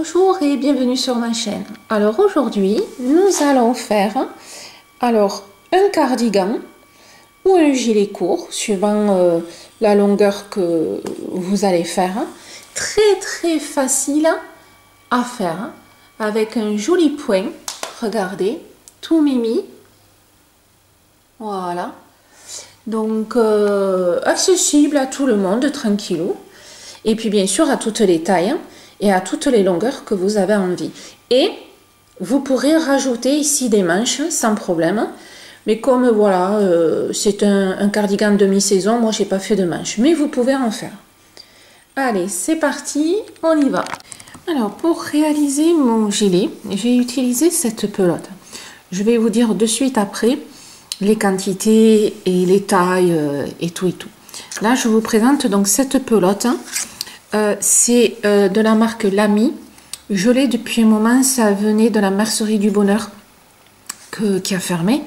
Bonjour et bienvenue sur ma chaîne. Alors aujourd'hui, nous allons faire un cardigan ou un gilet court, suivant la longueur que vous allez faire. Très facile à faire, avec un joli point. Regardez, tout mimi. Voilà. Donc, accessible à tout le monde, tranquillou. Et puis bien sûr à toutes les tailles et à toutes les longueurs que vous avez envie. Et vous pourrez rajouter ici des manches sans problème. Mais comme voilà, c'est un cardigan demi-saison, moi j'ai pas fait de manches. Mais vous pouvez en faire. Allez, c'est parti, on y va. Alors pour réaliser mon gilet, j'ai utilisé cette pelote. Je vais vous dire de suite après les quantités et les tailles et tout. Là, je vous présente donc cette pelote. C'est de la marque Lamy. Je l'ai depuis un moment, ça venait de la mercerie du bonheur qui a fermé.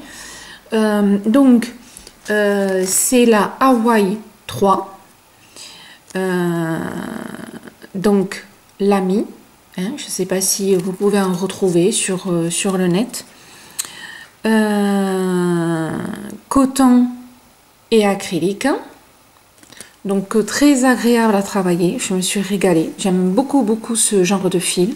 C'est la Hawaii 3. Donc, Lamy. Je ne sais pas si vous pouvez en retrouver sur le net. Coton et acrylique. Donc très agréable à travailler, je me suis régalée. J'aime beaucoup ce genre de fil.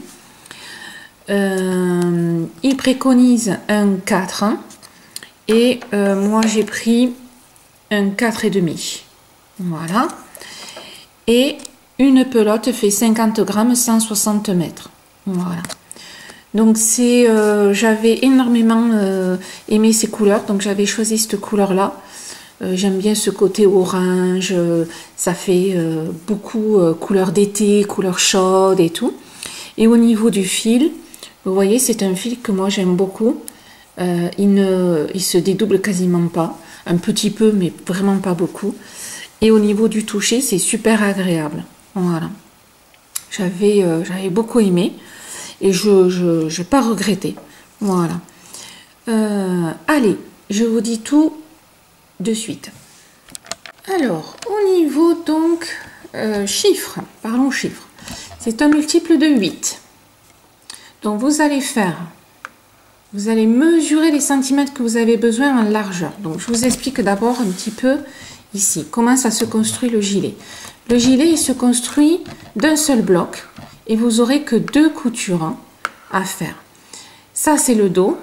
Il préconise un 4 et moi j'ai pris un 4,5. Voilà. Et une pelote fait 50 grammes, 160 mètres. Voilà. Donc j'avais énormément aimé ces couleurs, donc j'avais choisi cette couleur-là. J'aime bien ce côté orange, ça fait beaucoup couleur d'été, couleur chaude et tout. Et au niveau du fil, vous voyez, c'est un fil que moi j'aime beaucoup. Il se dédouble quasiment pas, un petit peu, mais vraiment pas beaucoup. Et au niveau du toucher, c'est super agréable. Voilà. J'avais beaucoup aimé et je n'ai pas regretté. Voilà. Allez, je vous dis tout de suite. Alors, au niveau donc chiffres, parlons chiffres. C'est un multiple de 8. Donc vous allez mesurer les centimètres que vous avez besoin en largeur. Donc je vous explique d'abord un petit peu ici comment ça se construit le gilet. Le gilet il se construit d'un seul bloc et vous aurez que 2 coutures à faire. Ça c'est le dos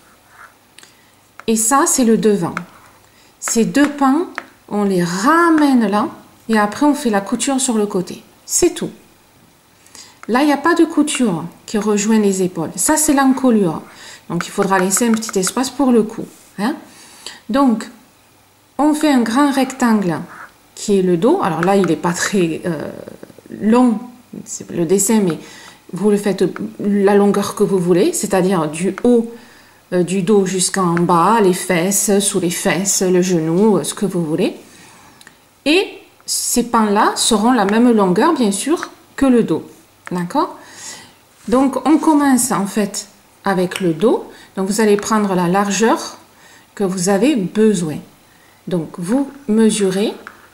et ça c'est le devant. Ces 2 pans, on les ramène là et après on fait la couture sur le côté. C'est tout. Là, il n'y a pas de couture qui rejoint les épaules. Ça, c'est l'encolure. Donc, il faudra laisser un petit espace pour le cou. Donc, on fait un grand rectangle qui est le dos. Alors là, il n'est pas très long, c'est le dessin, mais vous le faites la longueur que vous voulez, c'est-à-dire du haut du dos jusqu'en bas, les fesses, sous les fesses, le genou, ce que vous voulez. Et ces pans-là seront la même longueur, bien sûr, que le dos. D'accord? Donc, on commence en fait avec le dos. Donc, vous allez prendre la largeur que vous avez besoin. Donc, vous mesurez,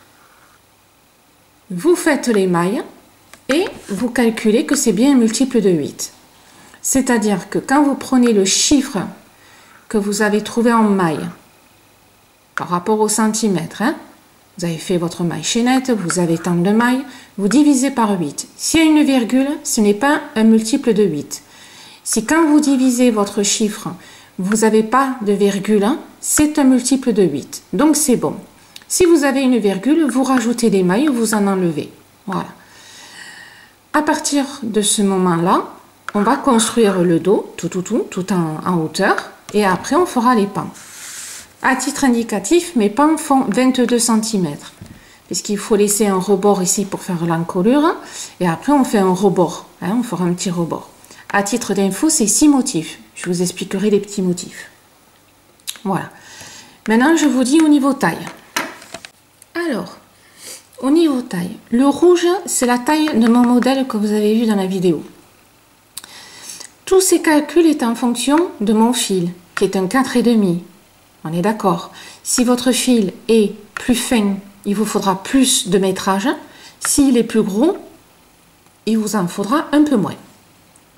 vous faites les mailles et vous calculez que c'est bien un multiple de 8. C'est-à-dire que quand vous prenez le chiffre que vous avez trouvé en maille par rapport au centimètre, vous avez fait votre maille chaînette, vous avez tant de mailles, vous divisez par 8. S'il y a une virgule, ce n'est pas un multiple de 8. Si quand vous divisez votre chiffre, vous n'avez pas de virgule, c'est un multiple de 8. Donc c'est bon. Si vous avez une virgule, vous rajoutez des mailles, vous en enlevez. Voilà. À partir de ce moment-là, on va construire le dos, tout en hauteur. Et après, on fera les pans. À titre indicatif, mes pans font 22 cm. Puisqu'il faut laisser un rebord ici pour faire l'encolure. Et après, on fait un rebord. On fera un petit rebord. À titre d'info, c'est 6 motifs. Je vous expliquerai les petits motifs. Voilà. Maintenant, je vous dis au niveau taille. Alors, au niveau taille, le rouge, c'est la taille de mon modèle que vous avez vu dans la vidéo. Tous ces calculs est en fonction de mon fil, qui est un 4,5. On est d'accord. Si votre fil est plus fin, il vous faudra plus de métrage. S'il est plus gros, il vous en faudra un peu moins.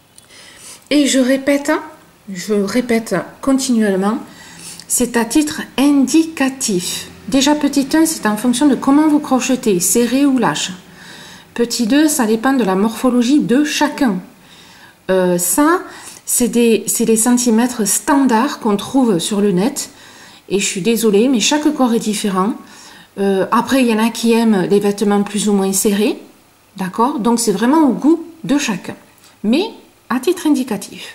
Et je répète continuellement, c'est à titre indicatif. Déjà petit 1, c'est en fonction de comment vous crochetez, serré ou lâche. Petit 2, ça dépend de la morphologie de chacun. Ça, c'est des centimètres standards qu'on trouve sur le net. Et je suis désolée, mais chaque corps est différent. Après, il y en a qui aiment les vêtements plus ou moins serrés. D'accord? Donc, c'est vraiment au goût de chacun. Mais, à titre indicatif.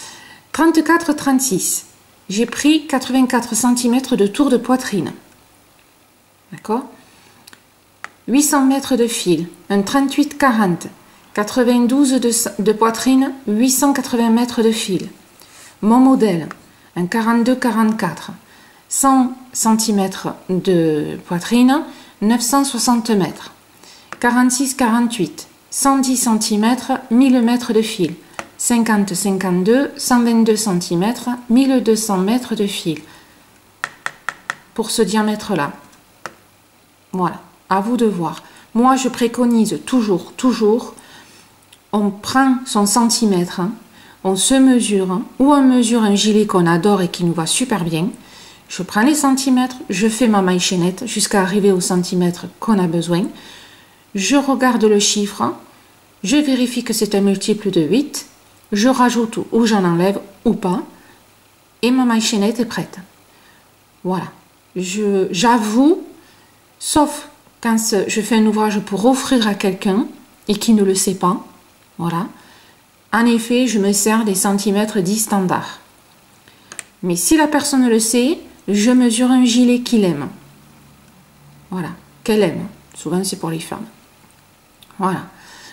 34-36. J'ai pris 84 cm de tour de poitrine. D'accord? 800 mètres de fil. Un 38-40. 92 de poitrine. 880 mètres de fil. Mon modèle. Un 42-44. 100 cm de poitrine. 960 mètres. 46-48. 110 cm. 1000 mètres de fil. 50-52, 122 cm, 1200 mètres de fil pour ce diamètre-là. Voilà, à vous de voir. Moi, je préconise toujours, on prend son centimètre, hein, on se mesure, hein, ou on mesure un gilet qu'on adore et qui nous va super bien. Je prends les centimètres, je fais ma maille chaînette jusqu'à arriver au centimètre qu'on a besoin. Je regarde le chiffre, hein, je vérifie que c'est un multiple de 8. Je rajoute ou j'en enlève ou pas. Et ma maille chaînette est prête. Voilà. J'avoue, sauf quand je fais un ouvrage pour offrir à quelqu'un et qui ne le sait pas. Voilà. En effet, je me sers des centimètres 10 standards. Mais si la personne le sait, je mesure un gilet qu'il aime. Voilà. Qu'elle aime. Souvent, c'est pour les femmes. Voilà.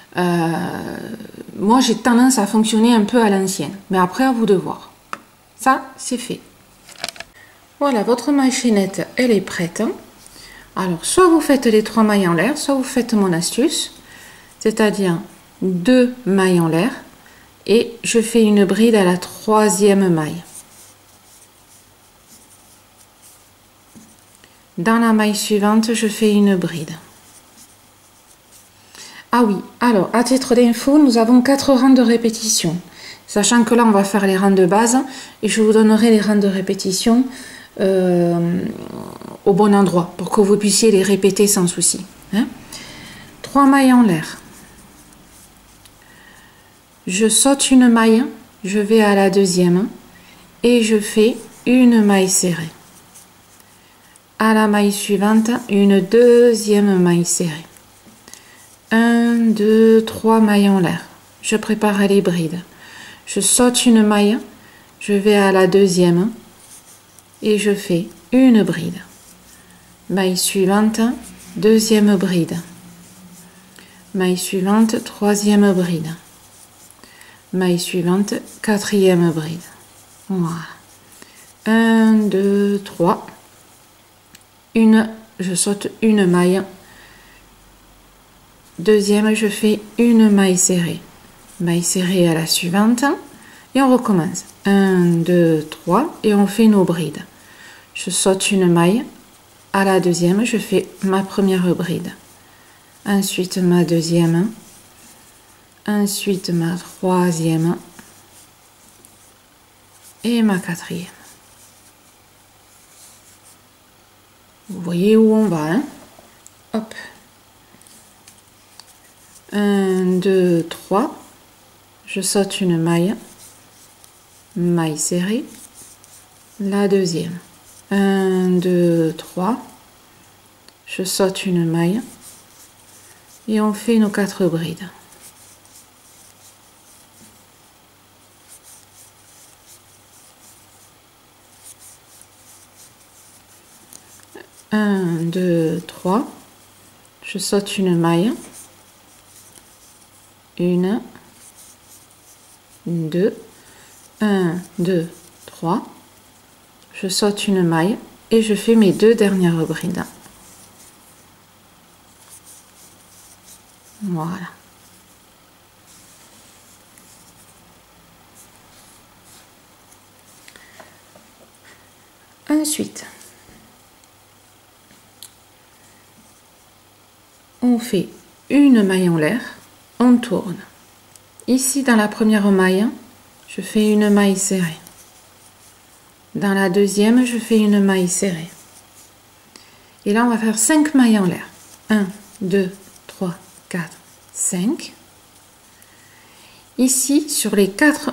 Moi j'ai tendance à fonctionner un peu à l'ancienne, mais après à vous de voir. Ça c'est fait. Voilà, votre maille chaînette elle est prête. Alors soit vous faites les 3 mailles en l'air, soit vous faites mon astuce, c'est-à-dire 2 mailles en l'air et je fais une bride à la 3e maille. Dans la maille suivante je fais une bride. Ah oui, alors, à titre d'info, nous avons 4 rangs de répétition. Sachant que là, on va faire les rangs de base et je vous donnerai les rangs de répétition au bon endroit pour que vous puissiez les répéter sans souci. Hein? 3 mailles en l'air. Je saute une maille, je vais à la 2e et je fais une maille serrée. À la maille suivante, une 2e maille serrée. 1, 2, 3 mailles en l'air. Je prépare les brides. Je saute une maille, je vais à la 2e et je fais une bride. Maille suivante, 2e bride. Maille suivante, 3e bride. Maille suivante, 4e bride. Voilà. 1, 2, 3. Je saute une maille. 2e, je fais une maille serrée à la suivante et on recommence. 1, 2, 3 et on fait nos brides. Je saute une maille, à la 2e, je fais ma première bride. Ensuite ma 2e, ensuite ma 3e et ma 4e. Vous voyez où on va, hein? Hop. 1, 2, 3, je saute une maille, maille serrée, la 2e. 1, 2, 3, je saute une maille et on fait nos 4 brides. Un, 2, 3, je saute une maille. 1, 2, 1, 2, 3, je saute une maille et je fais mes 2 dernières brides. Voilà. Ensuite, on fait une maille en l'air, on tourne. Ici, dans la première maille, je fais une maille serrée. Dans la deuxième, je fais une maille serrée. Et là, on va faire 5 mailles en l'air. 1, 2, 3, 4, 5. Ici, sur les 4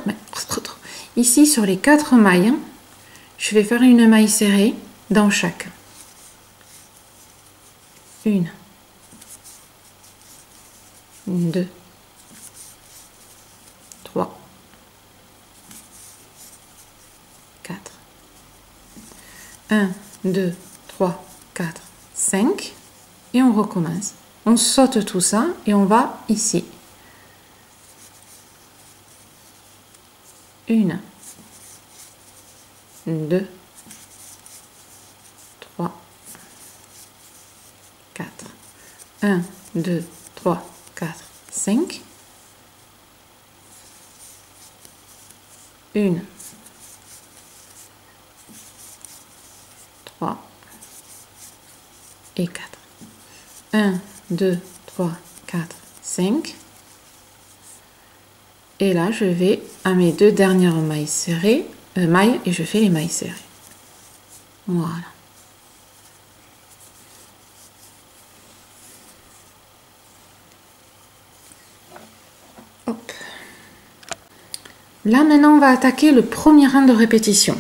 mailles, je vais faire une maille serrée dans chaque. 1, 2, 3, 4. 1, 2, 3, 4, 5. Et on recommence. On saute tout ça et on va ici. 1, 2, 3, 4. 1, 2, 3, 4, 5. 1, 3 et 4. 1, 2, 3, 4, 5. Et là, je vais à mes deux dernières mailles serrées, et je fais les mailles serrées. Voilà. Hop. Là, maintenant, on va attaquer le premier rang de répétition.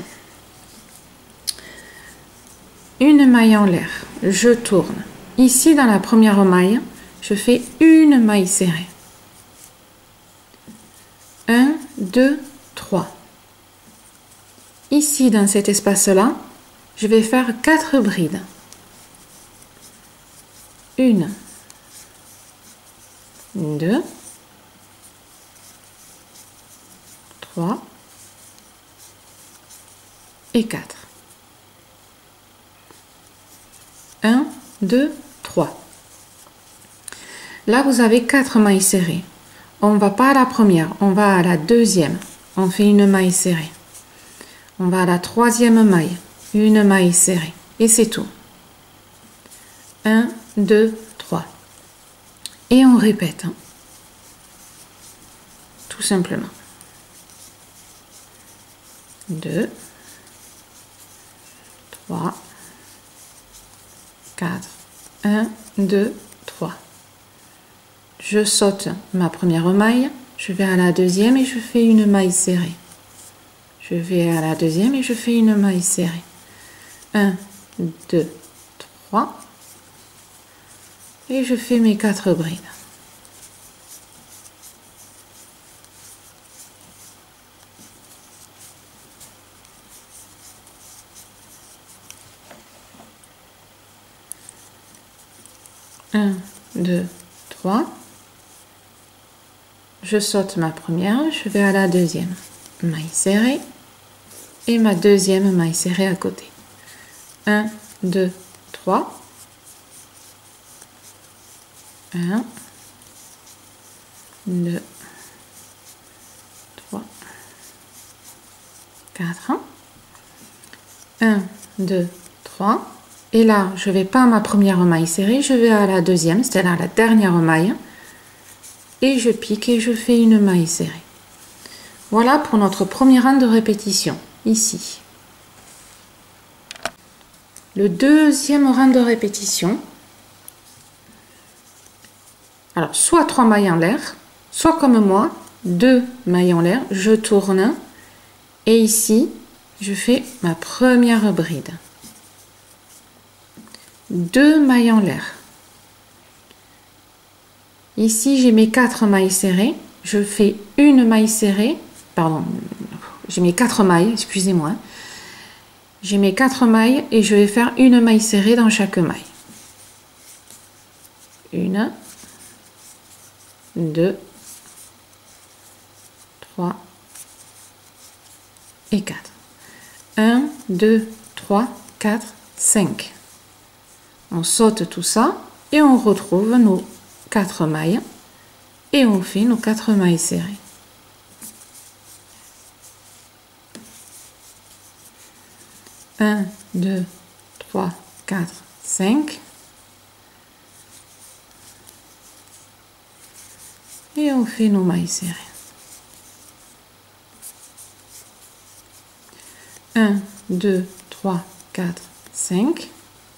Une maille en l'air, je tourne. Ici, dans la première maille, je fais une maille serrée. 1, 2, 3. Ici, dans cet espace-là, je vais faire 4 brides. 1, 2, 3 et 4. 1, 2, 3. Là, vous avez 4 mailles serrées. On ne va pas à la première, on va à la deuxième. On fait une maille serrée. On va à la troisième maille, une maille serrée. Et c'est tout. 1, 2, 3. Et on répète. Tout simplement. 2, 3, 4, 1, 2, 3. Je saute ma première maille, je vais à la deuxième et je fais une maille serrée. Je vais à la deuxième et je fais une maille serrée. 1, 2, 3. Et je fais mes 4 brides. Un, 2, 3. Je saute ma première, je vais à la deuxième. Maille serrée et ma deuxième maille serrée à côté. 1, 2, 3. 1, 2, 3, 4. 1, 2, 3. Et là, je vais pas à ma première maille serrée, je vais à la deuxième, c'est-à-dire la dernière maille. Et je pique et je fais une maille serrée. Voilà pour notre premier rang de répétition, ici. Le deuxième rang de répétition, alors soit 3 mailles en l'air, soit comme moi, 2 mailles en l'air, je tourne et ici, je fais ma première bride. 2 mailles en l'air. Ici, j'ai mes 4 mailles serrées, je fais une maille serrée, pardon, j'ai mes 4 mailles, excusez-moi. J'ai mes 4 mailles et je vais faire une maille serrée dans chaque maille. 1, 2, 3 et 4. 1, 2, 3, 4, 5. On saute tout ça et on retrouve nos 4 mailles et on fait nos 4 mailles serrées. 1, 2, 3, 4, 5. Et on fait nos mailles serrées. 1, 2, 3, 4, 5.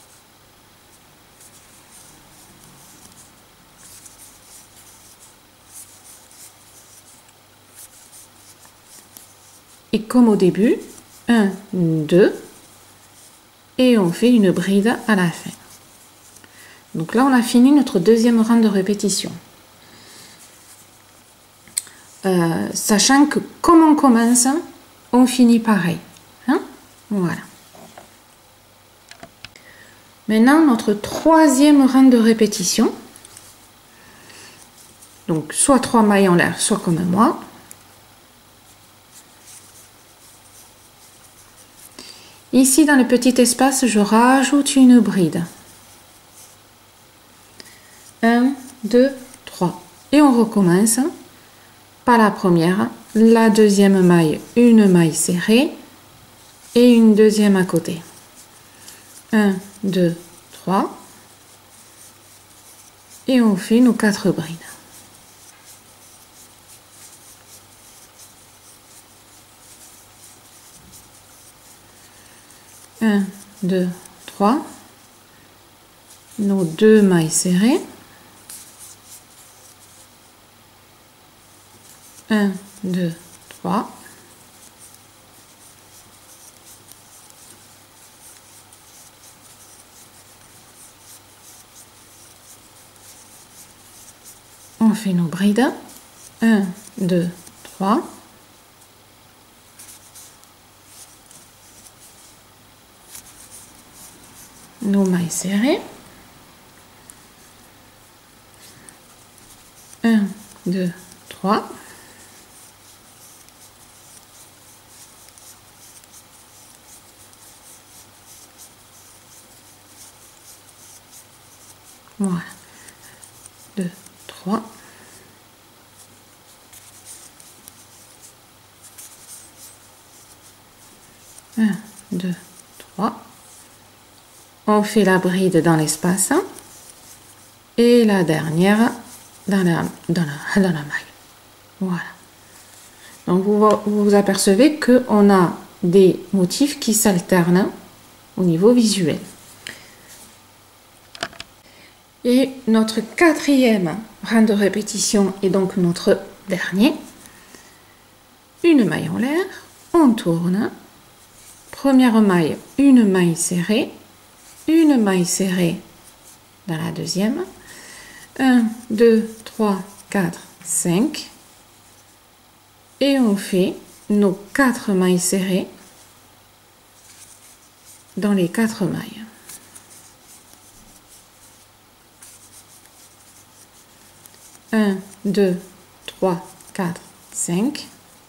Et comme au début, 1, 2, et on fait une bride à la fin. Donc là, on a fini notre deuxième rang de répétition. Sachant que comme on commence, on finit pareil. Hein? Voilà. Maintenant, notre troisième rang de répétition. Donc, soit 3 mailles en l'air, soit comme moi. Ici, dans le petit espace, je rajoute une bride. 1, 2, 3. Et on recommence par la première, la deuxième maille, une maille serrée et une deuxième à côté. 1, 2, 3. Et on fait nos 4 brides. Un, 2, 3. Nos 2 mailles serrées. 1, 2, 3. On fait nos brides. 1, 2, 3. Nos mailles serrées. 1, 2, 3. Voilà. 2, 3. Un, 2, 3. On fait la bride dans l'espace et la dernière dans la maille. Voilà. Donc vous apercevez qu'on a des motifs qui s'alternent au niveau visuel. Et notre quatrième rang de répétition est donc notre dernier. Une maille en l'air, on tourne. Première maille, une maille serrée dans la deuxième. 1, 2, 3, 4, 5. Et on fait nos 4 mailles serrées dans les 4 mailles. 1, 2, 3, 4, 5.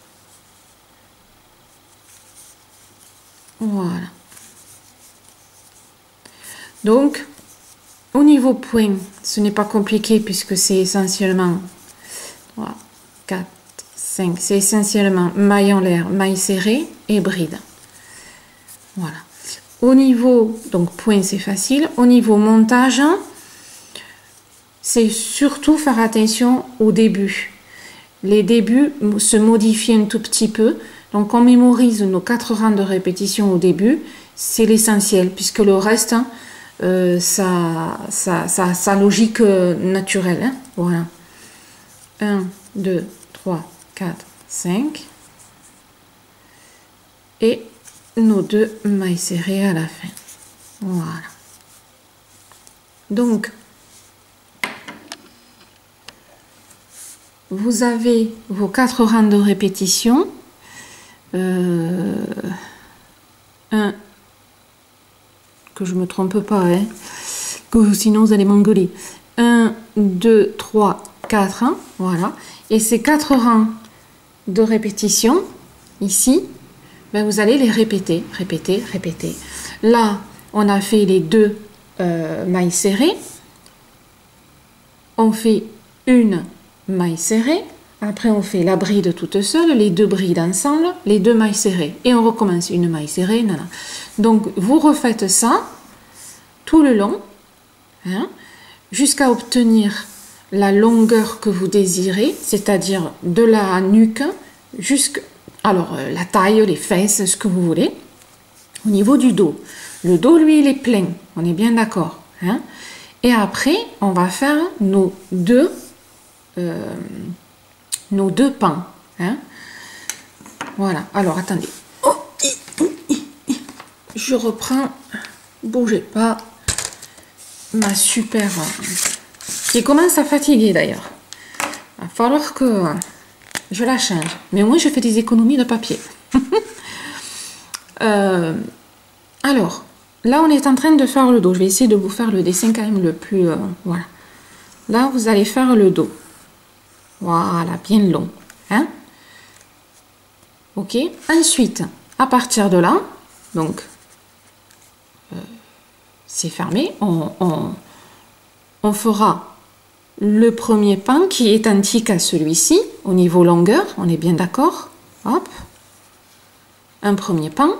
Voilà. Donc, au niveau point, ce n'est pas compliqué puisque c'est essentiellement 3, 4, 5. C'est essentiellement maille en l'air, maille serrée et bride. Voilà. Au niveau, donc point c'est facile. Au niveau montage, c'est surtout faire attention au début. Les débuts se modifient un tout petit peu. Donc on mémorise nos 4 rangs de répétition au début. C'est l'essentiel puisque le reste, sa logique naturelle. Hein. Voilà. 1, 2, 3, 4, 5. Et nos 2 mailles serrées à la fin. Voilà. Donc, vous avez vos 4 rangs de répétition. Que je me trompe pas, hein, que sinon vous allez m'engueuler. 1, 2, 3, 4, hein, voilà. Et ces 4 rangs de répétition, ici, ben vous allez les répéter, répéter, répéter. Là, on a fait les 2 mailles serrées. On fait une maille serrée. Après, on fait la bride toute seule, les 2 brides ensemble, les 2 mailles serrées. Et on recommence une maille serrée. Nan, nan. Donc, vous refaites ça tout le long, hein, jusqu'à obtenir la longueur que vous désirez, c'est-à-dire de la nuque jusqu'à la taille, les fesses, ce que vous voulez. au niveau du dos. Le dos, lui, il est plein. On est bien d'accord. Hein? Et après, on va faire nos deux pans. Hein? Voilà. Alors, attendez. Oh, je reprends. Bougez pas. Ma super... qui commence à fatiguer d'ailleurs. Il va falloir que je la change. Mais au moins, je fais des économies de papier. Alors, là, on est en train de faire le dos. Je vais essayer de vous faire le dessin quand même le plus... voilà. Là, vous allez faire le dos. Voilà, bien long. Hein? Ok. Ensuite, à partir de là, donc, c'est fermé. On fera le premier pan qui est identique à celui-ci, au niveau longueur. On est bien d'accord? Hop. Un premier pan.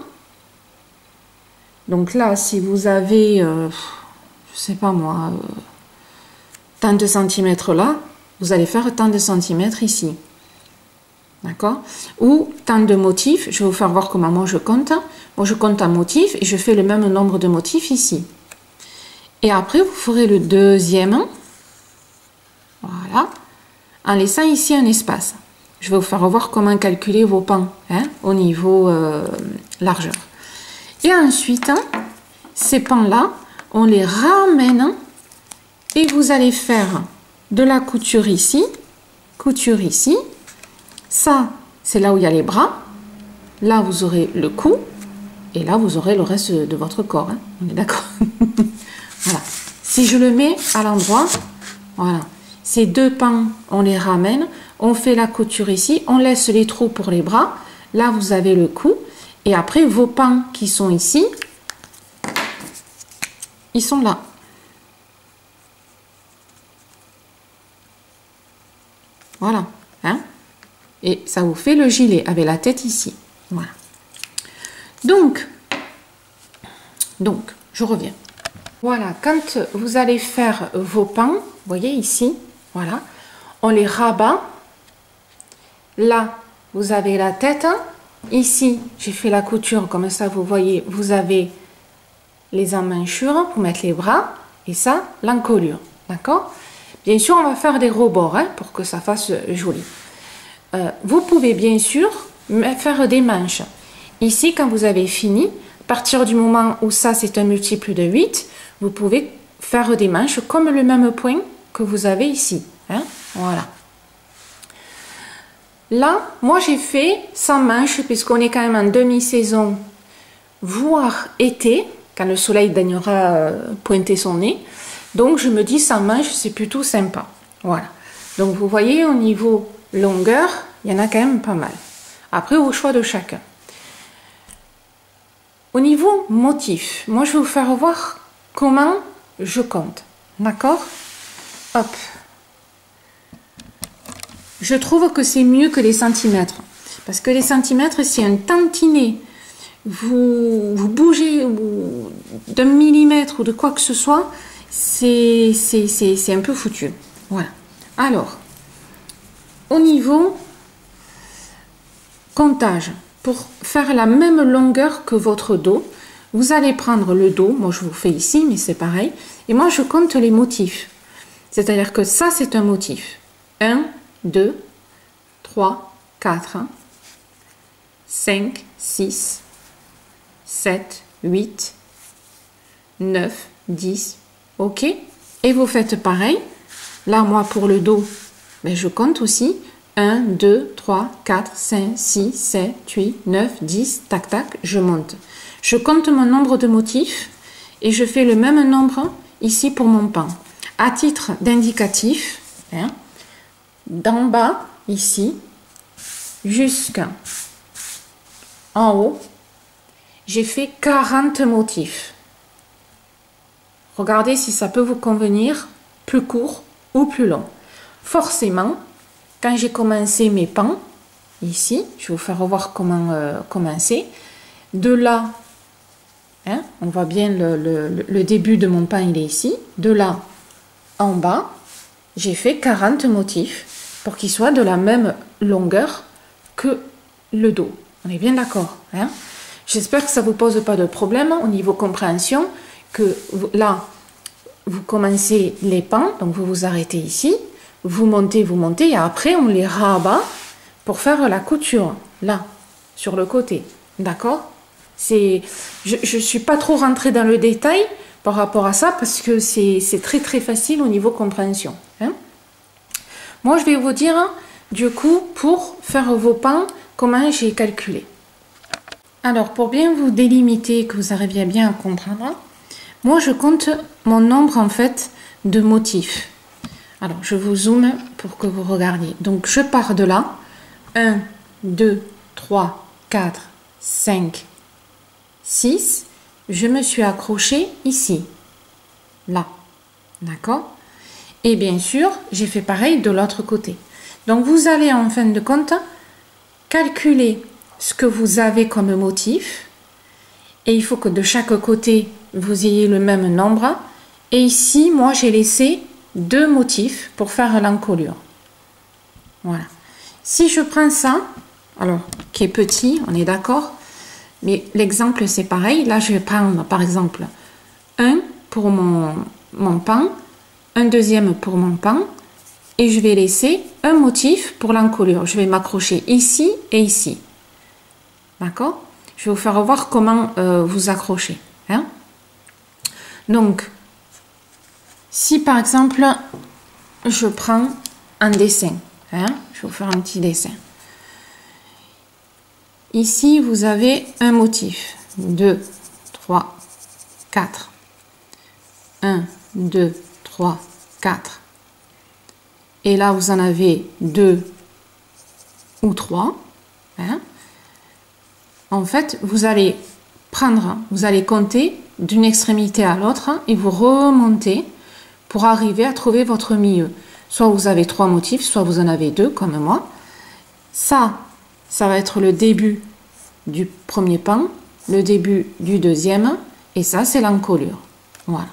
Donc là, si vous avez, je sais pas moi, tant de centimètres là, vous allez faire tant de centimètres ici. D'accord? Ou tant de motifs, je vais vous faire voir comment moi je compte. Moi je compte en motifs et je fais le même nombre de motifs ici. Et après, vous ferez le deuxième. Voilà. En laissant ici un espace. Je vais vous faire voir comment calculer vos pans hein, au niveau largeur. Et ensuite, ces pans-là, on les ramène et vous allez faire de la couture ici. Ça, c'est là où il y a les bras. Là, vous aurez le cou. Et là, vous aurez le reste de votre corps. Hein. On est d'accord? Voilà. Si je le mets à l'endroit, voilà. Ces deux pans, on les ramène. On fait la couture ici. On laisse les trous pour les bras. Là, vous avez le cou. Et après, vos pans qui sont ici, ils sont là. Voilà. Hein? Et ça vous fait le gilet avec la tête ici. Voilà. Donc, je reviens. Voilà, quand vous allez faire vos pans, vous voyez ici, voilà, on les rabat. Là, vous avez la tête. Ici, j'ai fait la couture, comme ça, vous voyez, vous avez les emmanchures pour mettre les bras. Et ça, l'encolure. D'accord? Bien sûr, on va faire des rebords hein, pour que ça fasse joli. Vous pouvez bien sûr faire des manches. Ici, quand vous avez fini, à partir du moment où ça, c'est un multiple de 8, vous pouvez faire des manches comme le même point que vous avez ici. Hein? Voilà. Là, moi, j'ai fait sans manches, puisqu'on est quand même en demi-saison, voire été, quand le soleil daignera pointer son nez. Donc, je me dis sans manches, c'est plutôt sympa. Voilà. Donc, vous voyez, au niveau longueur, il y en a quand même pas mal. Après, au choix de chacun. Au niveau motif, moi, je vais vous faire voir comment je compte. D'accord? Hop. Je trouve que c'est mieux que les centimètres. Parce que les centimètres, si un tantinet, vous bougez d'un millimètre ou de quoi que ce soit, c'est un peu foutu. Voilà. Alors, au niveau comptage, pour faire la même longueur que votre dos, vous allez prendre le dos, moi je vous fais ici, mais c'est pareil, et moi je compte les motifs. C'est-à-dire que ça, c'est un motif. 1, 2, 3, 4, 5, 6, 7, 8, 9, 10, ok? Et vous faites pareil. Là, moi, pour le dos, ben, je compte aussi. 1, 2, 3, 4, 5, 6, 7, 8, 9, 10, tac, tac, je monte. Je compte mon nombre de motifs et je fais le même nombre ici pour mon pan. À titre d'indicatif, hein, d'en bas, ici, jusqu'en haut, j'ai fait 40 motifs. Regardez si ça peut vous convenir, plus court ou plus long. Forcément, quand j'ai commencé mes pans, ici, je vais vous faire voir comment commencer. De là, hein, on voit bien le début de mon pan, il est ici. De là, en bas, j'ai fait 40 motifs pour qu'ils soient de la même longueur que le dos. On est bien d'accord, hein? J'espère que ça ne vous pose pas de problème au niveau compréhension, que là, vous commencez les pans, donc vous vous arrêtez ici, vous montez, et après on les rabat pour faire la couture, là, sur le côté. D'accord? Je ne suis pas trop rentrée dans le détail par rapport à ça, parce que c'est très très facile au niveau compréhension. Hein? Moi, je vais vous dire, du coup, pour faire vos pans, comment j'ai calculé. Alors, pour bien vous délimiter, que vous arriviez bien à comprendre, moi, je compte mon nombre, en fait, de motifs. Alors, je vous zoome pour que vous regardiez. Donc, je pars de là. 1, 2, 3, 4, 5, 6. Je me suis accrochée ici. Là. D'accord? Et bien sûr, j'ai fait pareil de l'autre côté. Donc, vous allez, en fin de compte, calculer ce que vous avez comme motif. Et il faut que de chaque côté, vous ayez le même nombre. Et ici, moi, j'ai laissé 2 motifs pour faire l'encolure. Voilà. Si je prends ça, alors, qui est petit, on est d'accord, mais l'exemple, c'est pareil. Là, je vais prendre, par exemple, un pour mon pan, un deuxième pour mon pan, et je vais laisser un motif pour l'encolure. Je vais m'accrocher ici et ici. D'accord? Je vais vous faire voir comment vous accrocher. Hein? Donc, si par exemple, je prends un dessin, hein? Je vais vous faire un petit dessin. Ici, vous avez un motif. 2, 3, 4. 1, 2, 3, 4. Et là, vous en avez 2 ou 3. Hein? En fait, vous allez prendre, vous allez compter d'une extrémité à l'autre et vous remontez pour arriver à trouver votre milieu. Soit vous avez 3 motifs, soit vous en avez 2 comme moi. Ça va être le début du premier pan, le début du deuxième, et ça c'est l'encolure. Voilà.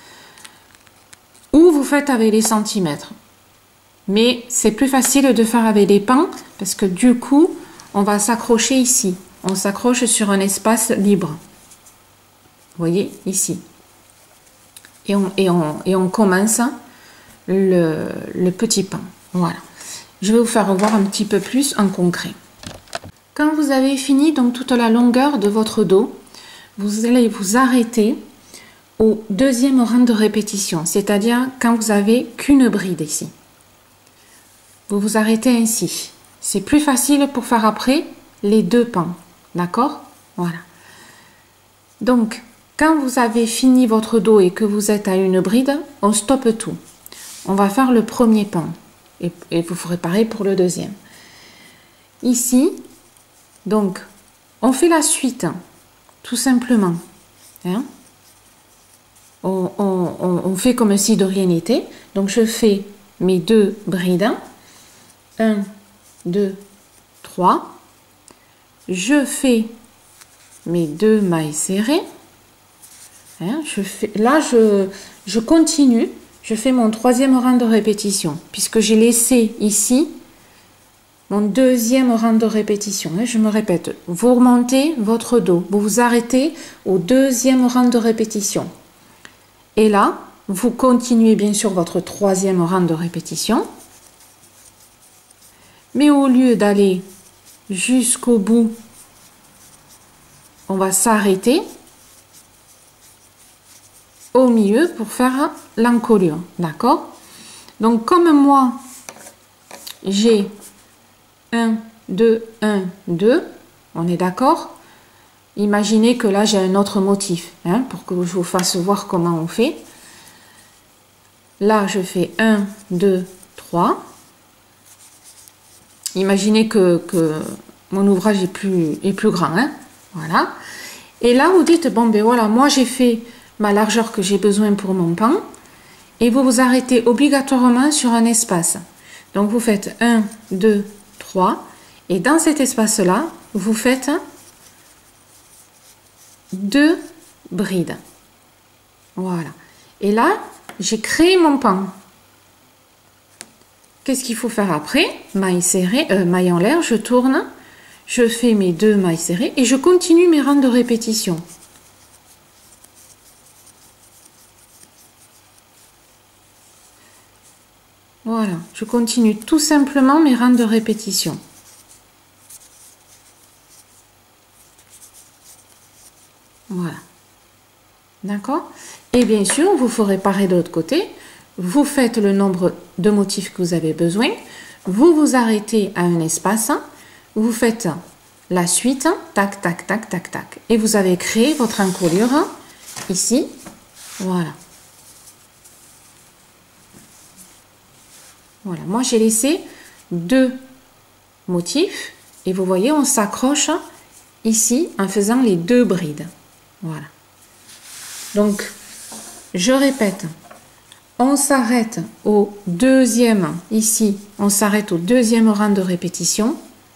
Ou vous faites avec les centimètres. Mais c'est plus facile de faire avec les pans parce que du coup, on va s'accrocher ici. On s'accroche sur un espace libre. Vous voyez, ici. Et on commence le petit pan. Voilà. Je vais vous faire voir un petit peu plus en concret. Quand vous avez fini donc toute la longueur de votre dos, vous allez vous arrêter au deuxième rang de répétition, c'est-à-dire quand vous avez qu'une bride ici. Vous vous arrêtez ainsi. C'est plus facile pour faire après les 2 pans. D'accord? Voilà. Donc, quand vous avez fini votre dos et que vous êtes à une bride, on stoppe tout. On va faire le premier pan. Et vous ferez pareil pour le deuxième. Ici, donc, on fait la suite, tout simplement. Hein? On fait comme si de rien n'était. Donc, je fais mes 2 brides. 1, 2, 3. Je fais mes 2 mailles serrées. Hein, là, je continue. Je fais mon 3e rang de répétition. Puisque j'ai laissé ici mon 2e rang de répétition. Hein, je me répète. Vous remontez votre dos. Vous vous arrêtez au 2e rang de répétition. Et là, vous continuez bien sûr votre 3e rang de répétition. Mais au lieu d'aller jusqu'au bout, on va s'arrêter au milieu pour faire l'encolure. D'accord? Donc, comme moi, j'ai 1, 2, 1, 2, on est d'accord? Imaginez que là, j'ai un autre motif, hein, pour que je vous fasse voir comment on fait. Là, je fais 1, 2, 3. Imaginez que mon ouvrage est plus grand. Hein? Voilà. Et là, vous dites, bon, ben voilà, moi j'ai fait ma largeur que j'ai besoin pour mon pan. Et vous vous arrêtez obligatoirement sur un espace. Donc, vous faites 1, 2, 3. Et dans cet espace-là, vous faites 2 brides. Voilà. Et là, j'ai créé mon pan. Qu'est-ce qu'il faut faire après? Maille serrée, maille en l'air, je tourne, je fais mes 2 mailles serrées et je continue mes rangs de répétition. Voilà, je continue tout simplement mes rangs de répétition. Voilà. D'accord? Et bien sûr, vous ferez pareil de l'autre côté. Vous faites le nombre de motifs que vous avez besoin. Vous vous arrêtez à un espace. Vous faites la suite. Tac, tac, tac, tac, tac. Et vous avez créé votre encolure ici. Voilà. Voilà. Moi, j'ai laissé 2 motifs. Et vous voyez, on s'accroche ici en faisant les 2 brides. Voilà. Donc, je répète, on s'arrête au deuxième, ici, on s'arrête au deuxième rang de répétition.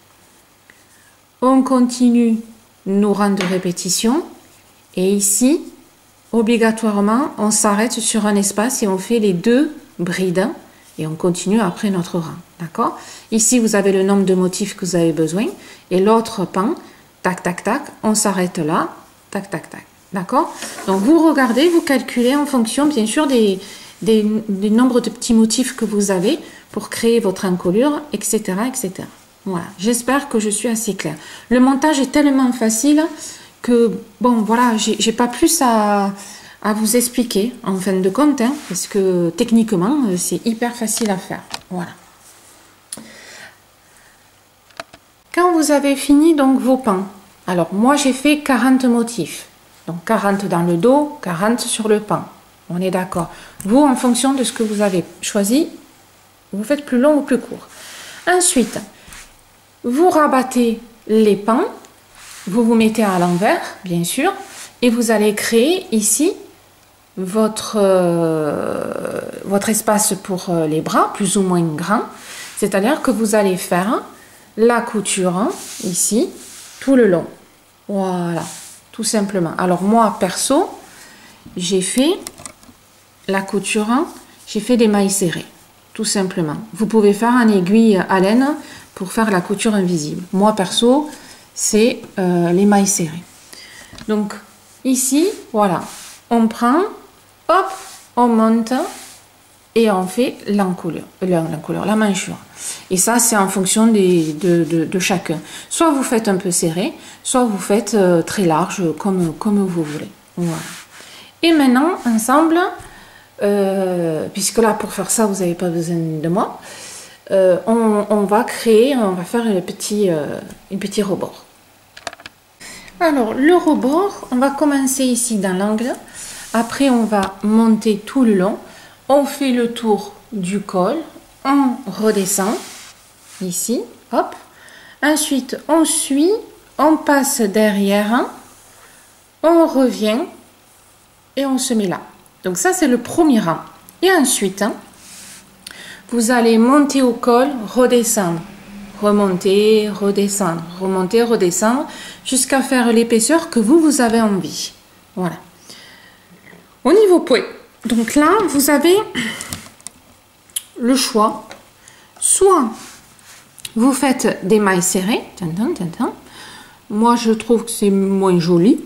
On continue nos rangs de répétition. Et ici, obligatoirement, on s'arrête sur un espace et on fait les 2 brides. Et on continue après notre rang. D'accord? Ici, vous avez le nombre de motifs que vous avez besoin. Et l'autre pan, tac, tac, tac, on s'arrête là. Tac, tac, tac. D'accord? Donc, vous regardez, vous calculez en fonction, bien sûr, des nombres de petits motifs que vous avez pour créer votre encolure, etc., etc. Voilà. J'espère que je suis assez claire. Le montage est tellement facile que, bon, voilà, j'ai pas plus à vous expliquer, en fin de compte, hein, parce que, techniquement, c'est hyper facile à faire. Voilà. Quand vous avez fini, donc, vos pans, alors, moi, j'ai fait 40 motifs. Donc 40 dans le dos, 40 sur le pan. On est d'accord. Vous, en fonction de ce que vous avez choisi, vous faites plus long ou plus court. Ensuite, vous rabattez les pans, vous vous mettez à l'envers, bien sûr, et vous allez créer ici votre espace pour les bras, plus ou moins grand. C'est-à-dire que vous allez faire la couture ici, tout le long. Voilà. Tout simplement. Alors moi, perso, j'ai fait la couture, j'ai fait des mailles serrées. Tout simplement. Vous pouvez faire un aiguille à laine pour faire la couture invisible. Moi, perso, c'est les mailles serrées. Donc, ici, voilà. On prend, hop, on monte et on fait l'encolure, la manchure. Et ça, c'est en fonction de chacun. Soit vous faites un peu serré, soit vous faites très large, comme vous voulez. Voilà. Et maintenant, ensemble, puisque là, pour faire ça, vous n'avez pas besoin de moi, on va faire un petit rebord. Alors, le rebord, on va commencer ici dans l'angle. Après, on va monter tout le long. On fait le tour du col, on redescend, ici, hop. Ensuite, on suit, on passe derrière, on revient et on se met là. Donc ça, c'est le premier rang. Et ensuite, vous allez monter au col, redescendre, remonter, redescendre, remonter, redescendre, jusqu'à faire l'épaisseur que vous avez envie. Voilà. Au niveau poids, donc là, vous avez le choix. Soit vous faites des mailles serrées. Moi, je trouve que c'est moins joli.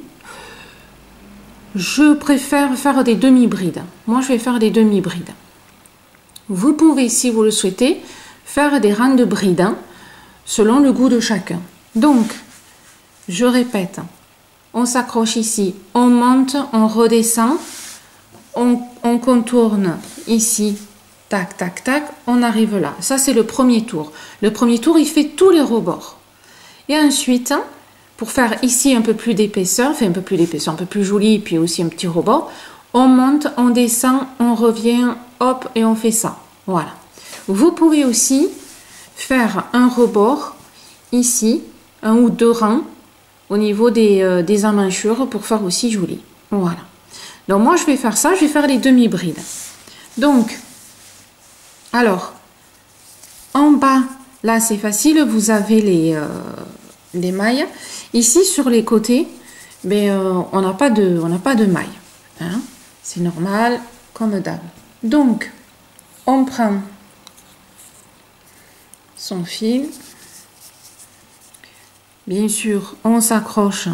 Je préfère faire des demi-brides. Moi, je vais faire des demi-brides. Vous pouvez, si vous le souhaitez, faire des rangs de brides selon le goût de chacun. Donc, je répète, on s'accroche ici, on monte, on redescend. On contourne ici, tac, tac, tac, on arrive là. Ça, c'est le premier tour. Le premier tour, il fait tous les rebords. Et ensuite, pour faire ici un peu plus d'épaisseur, un peu plus joli, et puis aussi un petit rebord, on monte, on descend, on revient, hop, et on fait ça. Voilà. Vous pouvez aussi faire un rebord ici, 1 ou 2 rangs, au niveau des emmanchures pour faire aussi joli. Voilà. Donc moi je vais faire ça, je vais faire les demi-brides. Donc, alors, en bas, là c'est facile, vous avez les mailles. Ici sur les côtés, ben, on n'a pas de mailles. Hein? C'est normal, comme d'hab. Donc, on prend son fil, Bien sûr, on s'accroche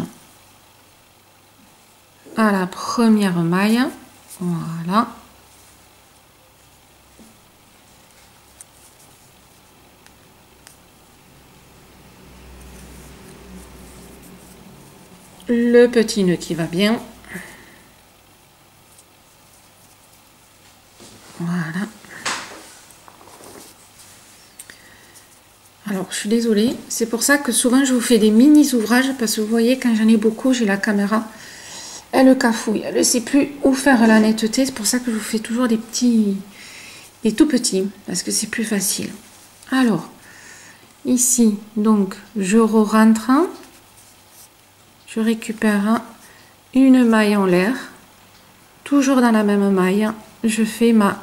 à la première maille. Voilà. Le petit nœud qui va bien. Voilà. Alors, je suis désolée. C'est pour ça que souvent, je vous fais des mini-ouvrages. Parce que vous voyez, quand j'en ai beaucoup, j'ai la caméra. Elle cafouille. Elle ne sait plus où faire la netteté. C'est pour ça que je vous fais toujours des petits... des tout petits. Parce que c'est plus facile. Alors, ici, donc, je rentre. Je récupère une maille en l'air. Toujours dans la même maille. Je fais ma...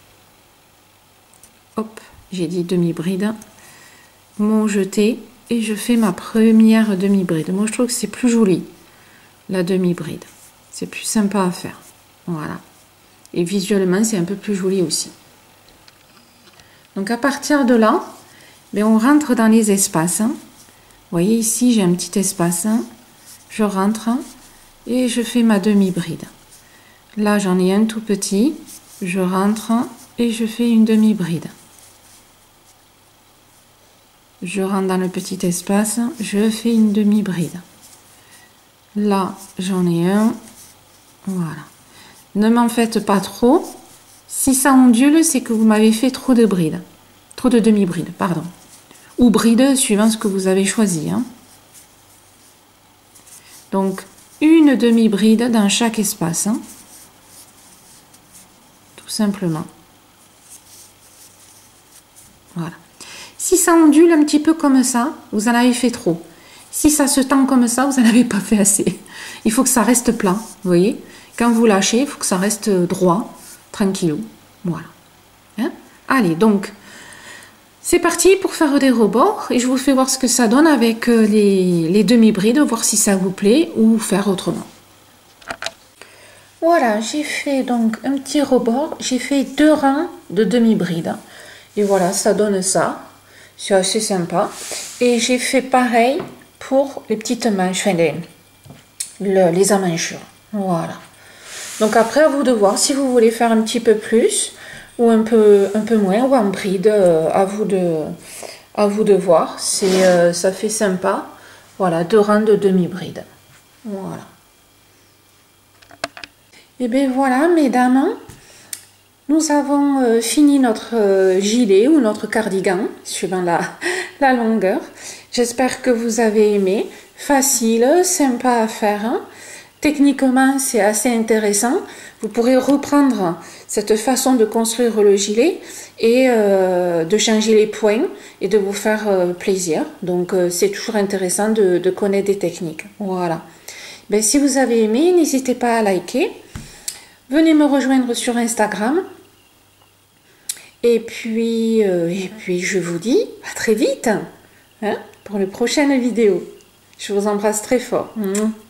Hop, j'ai dit demi-bride. Mon jeté et je fais ma première demi-bride. Moi je trouve que c'est plus joli la demi-bride, c'est plus sympa à faire, voilà, et visuellement c'est un peu plus joli aussi. Donc à partir de là, ben, on rentre dans les espaces, vous voyez ici j'ai un petit espace, je rentre et je fais ma demi-bride. Là j'en ai un tout petit, je rentre et je fais une demi-bride. Je rentre dans le petit espace, je fais une demi-bride. Là, j'en ai un. Voilà. Ne m'en faites pas trop. Si ça ondule, c'est que vous m'avez fait trop de brides. Trop de demi-brides, pardon. Ou brides, suivant ce que vous avez choisi. Hein. Donc, une demi-bride dans chaque espace. Hein. Tout simplement. Voilà. Si ça ondule un petit peu comme ça, vous en avez fait trop. Si ça se tend comme ça, vous n'en avez pas fait assez. Il faut que ça reste plat, vous voyez. Quand vous lâchez, il faut que ça reste droit, tranquillou. Voilà. Hein? Allez, donc, c'est parti pour faire des rebords. Et je vous fais voir ce que ça donne avec les demi-brides, voir si ça vous plaît ou faire autrement. Voilà, j'ai fait donc un petit rebord. J'ai fait 2 rangs de demi-brides. Et voilà, ça donne ça. C'est assez sympa. Et j'ai fait pareil pour les petites manches, enfin les emmanchures. Voilà. Donc après, à vous de voir si vous voulez faire un petit peu plus ou un peu moins ou en bride. À vous de voir. Ça fait sympa. Voilà, 2 rangs de demi-bride. Voilà. Et bien voilà, mesdames. Nous avons fini notre gilet ou notre cardigan, suivant la longueur. J'espère que vous avez aimé. Facile, sympa à faire. Hein. Techniquement, c'est assez intéressant. Vous pourrez reprendre cette façon de construire le gilet et de changer les points et de vous faire plaisir. Donc, c'est toujours intéressant de connaître des techniques. Voilà. Ben, si vous avez aimé, n'hésitez pas à liker. Venez me rejoindre sur Instagram. Et puis, je vous dis à très vite hein, pour les prochaines vidéos. Je vous embrasse très fort.